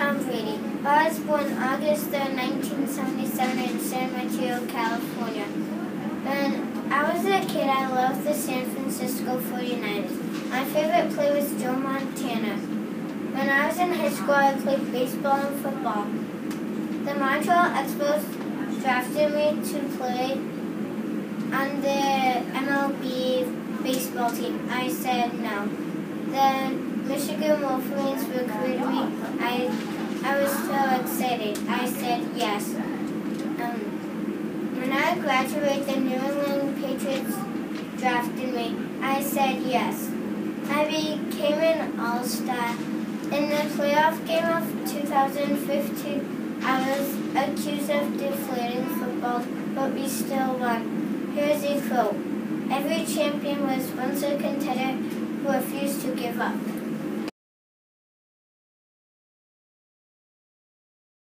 Tom Brady. I was born August 3rd, 1977 in San Mateo, California. When I was a kid, I loved the San Francisco 49ers. My favorite player was Joe Montana. When I was in high school, I played baseball and football. The Montreal Expos drafted me to play on the MLB baseball team. I said no. The Michigan Wolverines recruited me. I was so excited. I said yes. When I graduated, the New England Patriots drafted me. I said yes. I became an all-star. In the playoff game of 2015, I was accused of deflating football, but we still won. Here's a quote. Every champion was once a contender who refused to give up.